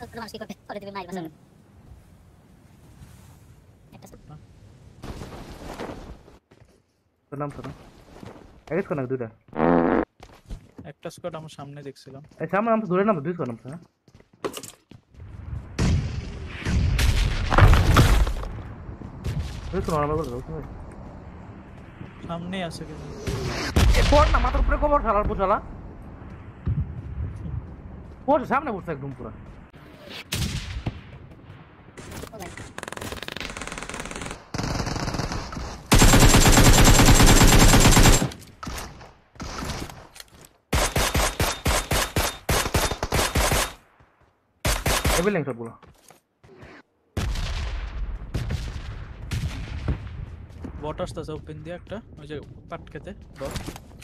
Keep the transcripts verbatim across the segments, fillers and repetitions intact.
মানুষ কি করবে পরে দিবে মাইর বাসা একটা তো নাম শোনা এক কোন দুইটা একটা স্কোয়াড আমার সামনে দেখছিলাম এই সামনে নাম দূরে নাম দুই কোন নাম শোনা দুই কোন নাম বলো তুমি সামনে আছে কিন্তু এ কোন না মাথার উপরে কবর শালার পোশালা ওর সামনে বসে একদম পুরো এবেলেন সবগুলো বট আসতেছে ওপেন দিয়ে একটা ওই যে পাট খেতে বট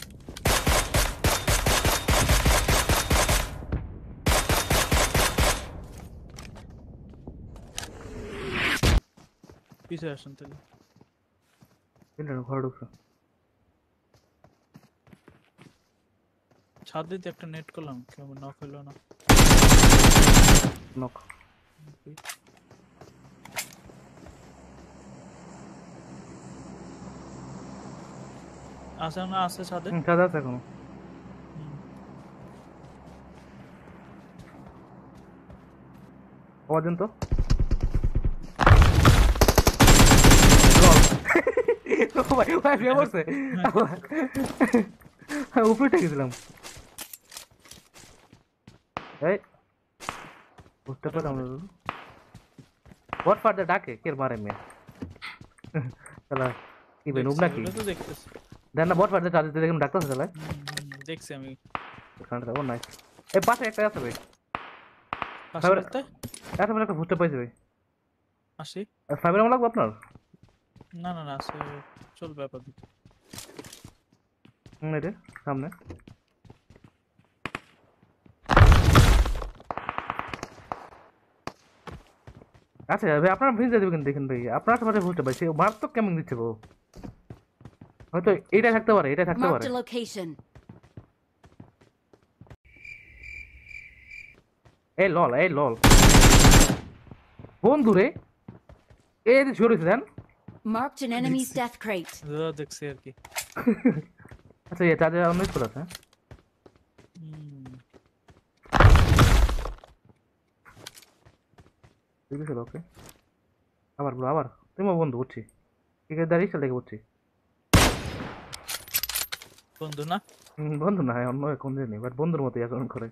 পিছে আসেন তাহলে এলেন ঘর ঢুকছে ছাদ দিতে একটা নেট করলাম কেমন নক হলো না নক আছে না আছে ছাদে হুম ছাদ আছে এখনো আওয়াজ তো ও ভাই ভাই ফেলে পড়ছে উপরে টেকেছিলাম এই বুঝতে পারলাম হোয়াট ফাদার ডাকে কে মারে মে চলা কি বে নুব নাকি তো দেখতেছি দেন না বট ফাদার চার্জ দেখুন ডাক্তার চলা দেখছি আমি কারণটা ও নাইস এই পাশে একটা আছে ভাই পাশে রাস্তায় এত বড় একটা ভূতটা পাইছে ভাই আসি ফাইবার আমলা লাগবে আপনার না না না আছে চলবে আপাতত হুম এই সামনে আচ্ছা ভাই আপনারা ভিজে দেবেন দেখেন ভাই আপনার সাথে ভূতটা ভাই সে মারাত্মক কেমন দিচ্ছে গো হয়তো এইটা থাকতে পারে এটা থাকতে পারে এই লল এই লল বন্ধু রে এই যে ছড়িয়েছে দেন Marked an enemy's death crate. দাদা দেখছি আর কি আচ্ছা এটা যা অন্য স্কুল আছে ঠিক আছে ওকে আবার বলো আবার তুমি বন্ধু বুঝছি ঠিক আছে দাঁড়িয়ে চলে দেখে বুঝছি বন্ধু না বন্ধু না অন্য কোন দিন নেই বাট বন্ধুর মতোই আচরণ করে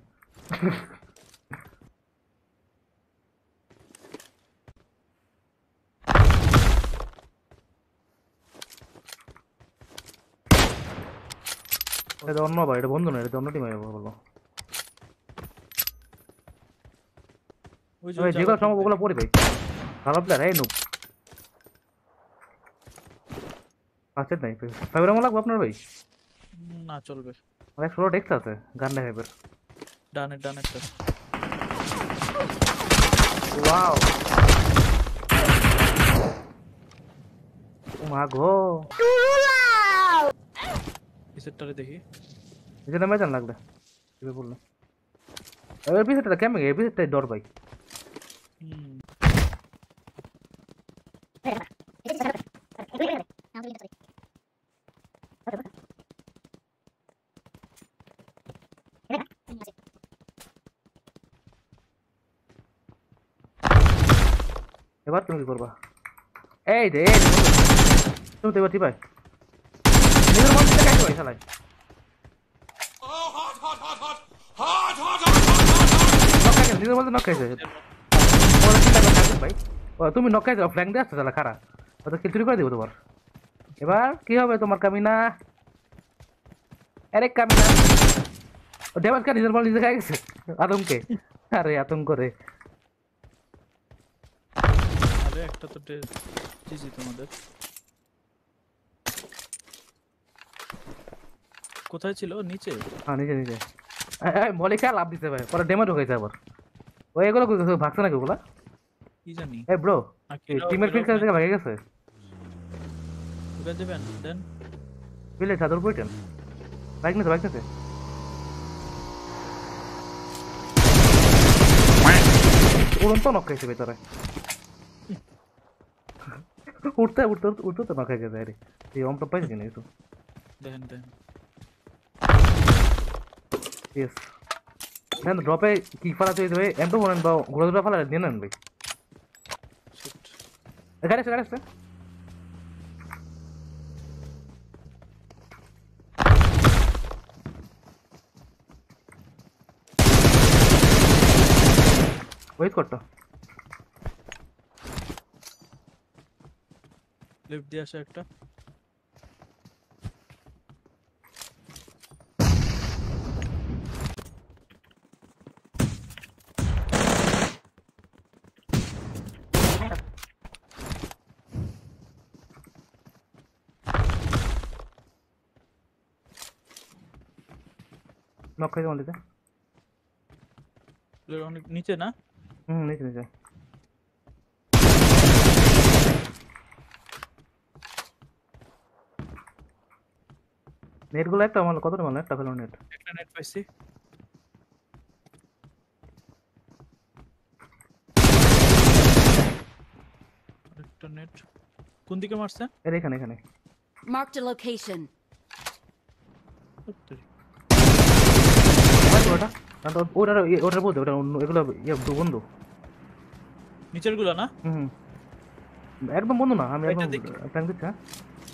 এটা অন্য ভাই এটা বন্ধু না এটা অন্য টিমে বলো ওই ওই যেগুলো সম্ভব ওগুলো পড়ি ভাই ভালো প্লেয়ার এই নুব আচ্ছা নাই ফাইবার আমলা লাগবে আপনার ভাই না চলবে অনেক ষোলো টেক্সট আছে গান না ফাইবার ডানে ডানে একটা ওয়াও ও মা গো পিছেরটারে দেখি এটা না মেজান লাগবে কি বললো এর পিছেরটা কেমন এই পিছেরটাই ডর ভাই হুম এবার তুমি কি করবা এই রে তুমি তো এবার ঠিক ভাই নিজের মন থেকে কাজ ভাই শালাই নিজের মধ্যে নক খাইছে ভাই তুমি নক খাইছো ফ্ল্যাঙ্ক দিয়ে আসছো শালা খারা ও তো কিল চুরি করে দিব তোমার এবার কি হবে তোমার কামিনা আরে কামিনা ও ড্যামেজ কা নিজের বল নিজে খাই গেছে আতঙ্কে আরে আতঙ্ক রে আরে একটা তো জিজি তোমাদের কোথায় ছিল নিচে হ্যাঁ নিচে নিচে বলে খেলা লাভ দিতে ভাই পরে ড্যামেজ হয়ে গেছে আবার ওই এগুলো ভাগছে নাকি ওগুলা কি জানি এই ব্রো টিমের ফিল কাছে থেকে ভাগে গেছে উড়ে দেবেন দেন ফিলে চাদর পড়তেন বাইক নিতে বাইক নিতে উড়ন্ত নক খাইছে ভেতরে উঠতে উঠতে উঠতে তো নক খাইছে রে এই অম টপ পাইছে কিনা কিছু দেখেন দেখেন ইয়েস দেন ড্রপে কি ফালা তুই দেবে এম টু ওয়ান বা ঘোড়া দুটো ফালা দিয়ে নেন ভাই শিট এখানে এসে এখানে ওয়েট করতো লিফট দিয়ে আসে একটা নক খাইছে মন্দিতে অনেক নিচে না হুম নিচে নিচে নেটগুলো একটা আমার কতটা মারলো একটা ফেলো নেট একটা নেট পাইছি একটা নেট কোন দিকে মারছে এর এখানে এখানে Marked a location. ওটা ওটা ওটা বলতে ওটা এগুলো ইয়ে বন্ধু নিচের গুলো না হুম একদম বন্ধু না আমি এটা একদম দেখি। প্ল্যান দিচ্ছি হ্যাঁ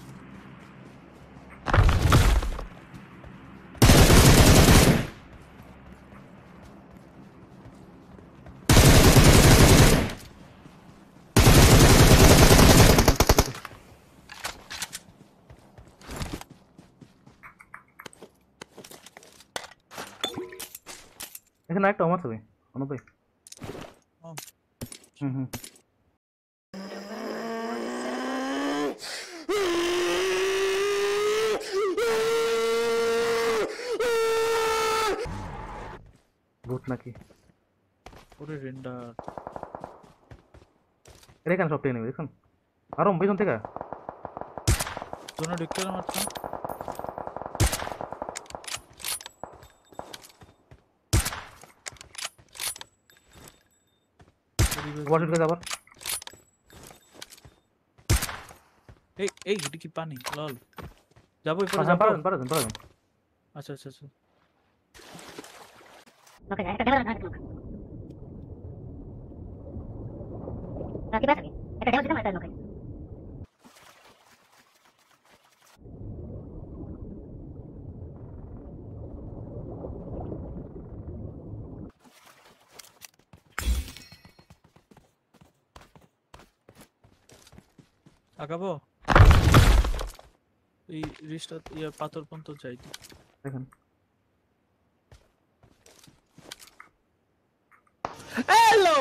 এখানে একটা আমার ছবি অনুপ ভাই ও। হুম হুম ভূত নাকি ওরে রেন্ডার এর এখানে সব টেনে নেবে দেখুন আরো পেছন থেকে জোনে ঢুকতে মারছে ওয়াশিট করে আবার এই এই এটা কি পানি লল যাবো এরপরে হ্যাঁ যাবো পারেন পারেন পারেন আচ্ছা আচ্ছা আচ্ছা Okay, একটা ডেভেলপ না লোক না কি বাকি একটা ডেভেলপ দিতে মারতে লোক আগাবো এই রিস্টা ইয়া পাথর পর্যন্ত যাই দেখেন হ্যালো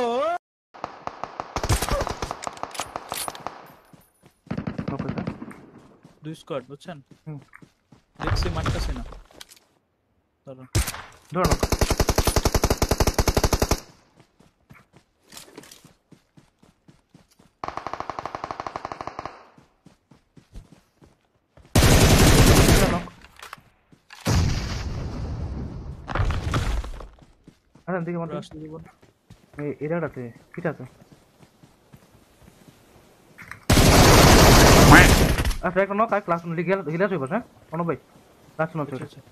দুই স্কোয়াড বুঝছেন হুম। দেখছি মারতেছি না ধরো ধরো আরে দিকে মারতে রাশ দিব এই এরাটা আছে ঠিক আছে আচ্ছা একটা নক আর ক্লাস লিখে হিলা হইব হ্যাঁ অনুপ ভাই ক্লাস নক আচ্ছা হইব আচ্ছা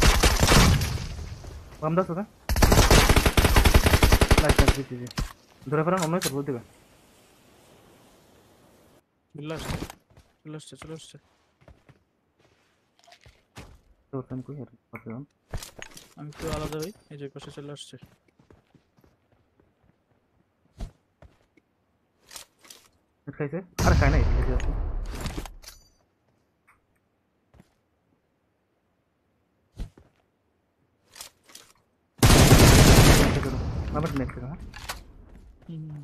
বাম দাও স্যার লাইক কাজ দিতে দিতে ধরে ফেরান অন্য কিছু বলতে চলে আসছে চলে আসছে চলে আসছে তো সেম কই আর পাশে যান আমি একটু আলাদা হই এই যে পাশে চলে আসছে খাইছে আর খাই নাই এই যে আছে আবার নেক্সট হ্যাঁ হুম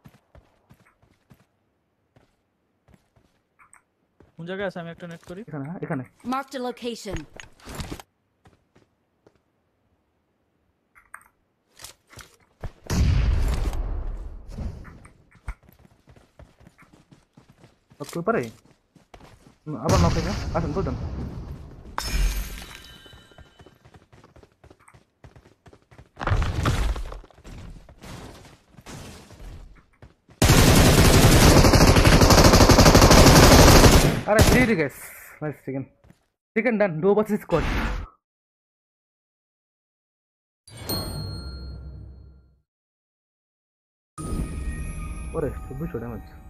কোন জায়গায় আছে আমি একটা নেট করি এখানে হ্যাঁ এখানে Marked a location. তো পারে আবার নক হইবে আসেন বুঝুন G G guys. Nice chicken. Chicken done. Duo versus squad. What is two damage?